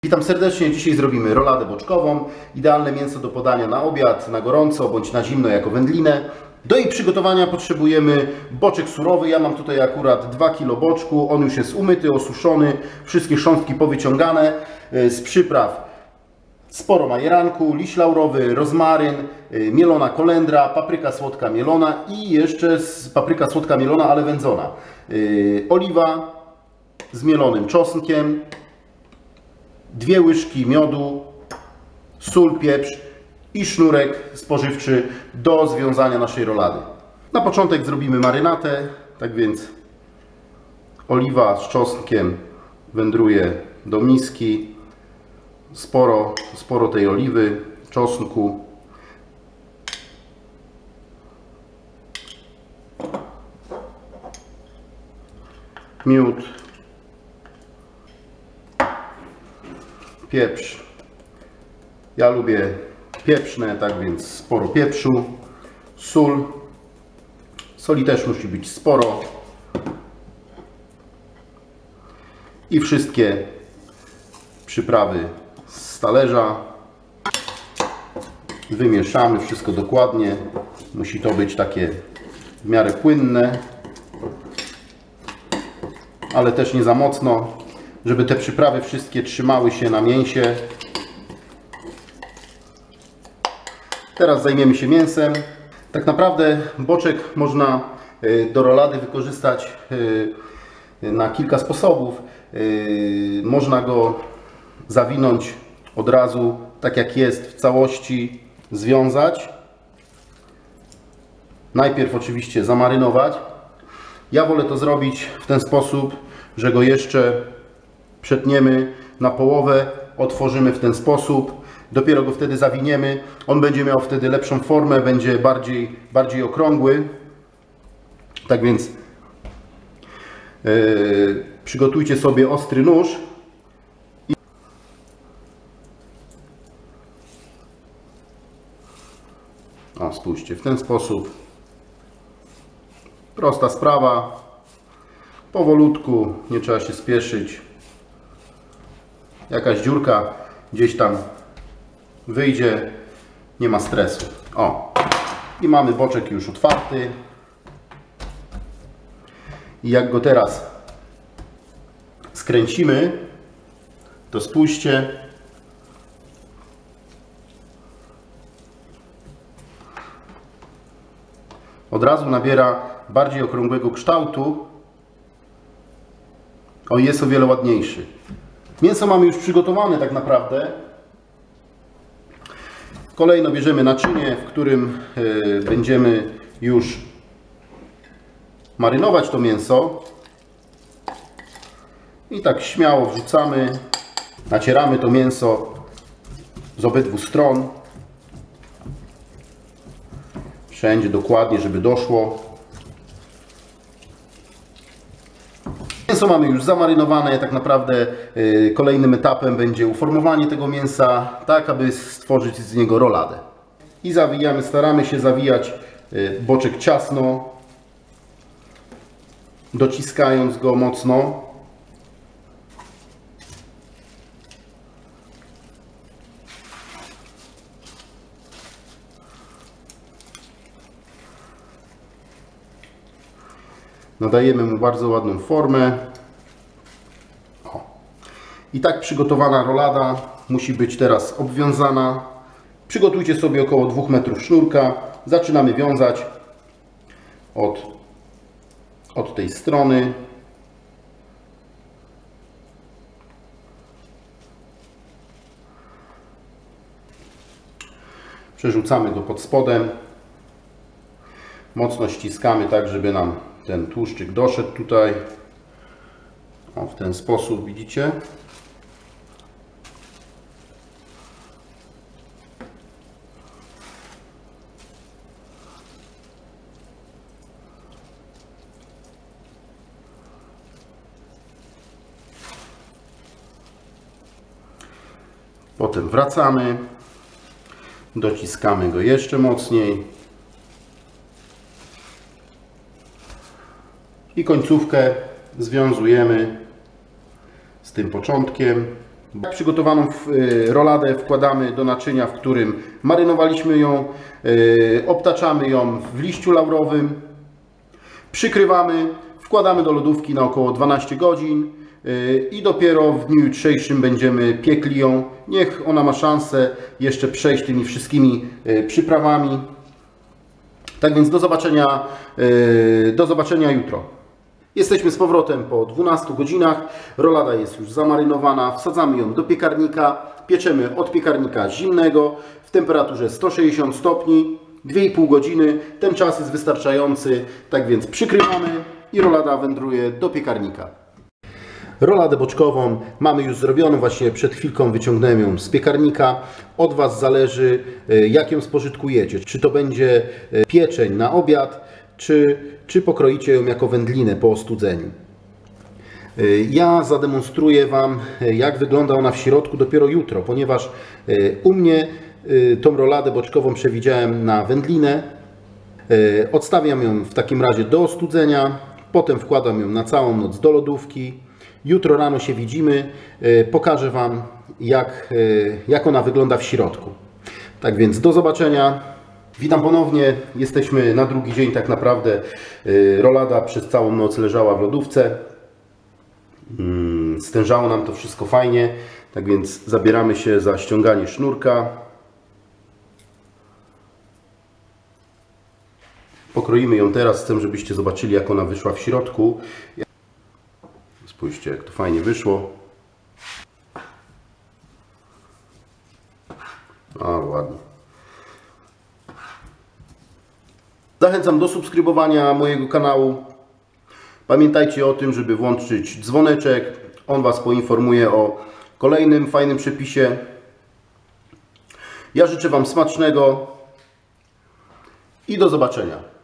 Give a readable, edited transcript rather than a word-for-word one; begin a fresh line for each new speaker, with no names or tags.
Witam serdecznie. Dzisiaj zrobimy roladę boczkową. Idealne mięso do podania na obiad, na gorąco bądź na zimno jako wędlinę. Do jej przygotowania potrzebujemy boczek surowy. Ja mam tutaj akurat 2 kg boczku. On już jest umyty, osuszony, wszystkie chrząstki powyciągane. Z przypraw sporo majeranku, liść laurowy, rozmaryn, mielona kolendra, papryka słodka mielona i jeszcze papryka słodka mielona, ale wędzona. Oliwa z mielonym czosnkiem, 2 łyżki miodu, sól, pieprz i sznurek spożywczy do związania naszej rolady. Na początek zrobimy marynatę, tak więc oliwa z czosnkiem wędruje do miski. Sporo tej oliwy, czosnku. Miód. Pieprz. Ja lubię pieprzne, tak więc sporo pieprzu. Sól. Soli też musi być sporo. I wszystkie przyprawy z talerza. Wymieszamy wszystko dokładnie. Musi to być takie w miarę płynne, ale też nie za mocno, żeby te przyprawy wszystkie trzymały się na mięsie. Teraz zajmiemy się mięsem. Tak naprawdę boczek można do rolady wykorzystać na kilka sposobów. Można go zawinąć od razu, tak jak jest, w całości związać. Najpierw oczywiście zamarynować. Ja wolę to zrobić w ten sposób, że go jeszcze przetniemy na połowę, otworzymy w ten sposób, dopiero go wtedy zawiniemy. On będzie miał wtedy lepszą formę, będzie bardziej okrągły. Tak więc przygotujcie sobie ostry nóż. O, spójrzcie, w ten sposób. Prosta sprawa. Powolutku, nie trzeba się spieszyć. Jakaś dziurka gdzieś tam wyjdzie, nie ma stresu. O, i mamy boczek już otwarty. I jak go teraz skręcimy, to spójrzcie. Od razu nabiera bardziej okrągłego kształtu. O, jest o wiele ładniejszy. Mięso mamy już przygotowane tak naprawdę. Kolejno bierzemy naczynie, w którym będziemy już marynować to mięso. I tak śmiało wrzucamy. Nacieramy to mięso z obydwu stron. Wszędzie dokładnie, żeby doszło. Mięso mamy już zamarynowane. Tak naprawdę kolejnym etapem będzie uformowanie tego mięsa, tak aby stworzyć z niego roladę. I zawijamy, staramy się zawijać boczek ciasno, dociskając go mocno. Nadajemy mu bardzo ładną formę. O. I tak przygotowana rolada musi być teraz obwiązana. Przygotujcie sobie około 2 metrów sznurka. Zaczynamy wiązać od tej strony. Przerzucamy go pod spodem. Mocno ściskamy tak, żeby nam ten tłuszczyk doszedł tutaj. O, w ten sposób, widzicie? Potem wracamy, dociskamy go jeszcze mocniej. I końcówkę związujemy z tym początkiem. Przygotowaną roladę wkładamy do naczynia, w którym marynowaliśmy ją, obtaczamy ją w liściu laurowym, przykrywamy, wkładamy do lodówki na około 12 godzin i dopiero w dniu jutrzejszym będziemy piekli ją. Niech ona ma szansę jeszcze przejść tymi wszystkimi przyprawami. Tak więc do zobaczenia jutro. Jesteśmy z powrotem po 12 godzinach. Rolada jest już zamarynowana. Wsadzamy ją do piekarnika. Pieczemy od piekarnika zimnego w temperaturze 160 stopni. 2,5 godziny. Ten czas jest wystarczający. Tak więc przykrywamy i rolada wędruje do piekarnika. Roladę boczkową mamy już zrobioną. Właśnie przed chwilką wyciągnąłem ją z piekarnika. Od Was zależy, jak ją spożytkujecie. Czy to będzie pieczeń na obiad, czy pokroicie ją jako wędlinę po ostudzeniu. Ja zademonstruję Wam, jak wygląda ona w środku dopiero jutro, ponieważ u mnie tą roladę boczkową przewidziałem na wędlinę. Odstawiam ją w takim razie do ostudzenia, potem wkładam ją na całą noc do lodówki. Jutro rano się widzimy, pokażę Wam, jak ona wygląda w środku. Tak więc do zobaczenia. Witam ponownie, jesteśmy na drugi dzień tak naprawdę. Rolada przez całą noc leżała w lodówce. Stężało nam to wszystko fajnie, tak więc zabieramy się za ściąganie sznurka. Pokroimy ją teraz, chcę, żebyście zobaczyli, jak ona wyszła w środku. Spójrzcie, jak to fajnie wyszło. A, ładnie. Zachęcam do subskrybowania mojego kanału. Pamiętajcie o tym, żeby włączyć dzwoneczek. On Was poinformuje o kolejnym fajnym przepisie. Ja życzę Wam smacznego i do zobaczenia.